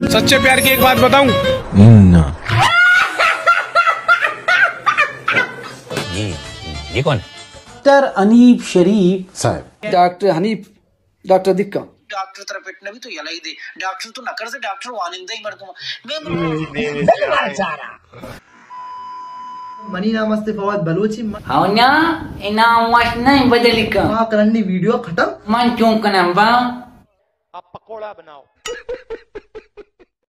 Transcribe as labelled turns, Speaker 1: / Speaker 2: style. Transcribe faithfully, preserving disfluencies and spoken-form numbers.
Speaker 1: सच्चे प्यार की एक बात बताऊं?
Speaker 2: ना।
Speaker 3: ये ये कौन है?
Speaker 4: डॉक्टर हनीफ शरीफ
Speaker 2: साहब।
Speaker 4: डॉक्टर हनीफ डॉक्टर दिक्का
Speaker 5: डॉक्टर तरफ पेटने भी तो यला ही दे डॉक्टर तो नकर से डॉक्टर वानिंदा ही मरदम
Speaker 6: मनी नमस्ते फवाद बलूची
Speaker 7: हवना इना वासना बदलिका
Speaker 6: मां करनी वीडियो खत्म
Speaker 7: मन चूं कनंबा
Speaker 1: आप पकोड़ा बनाओ।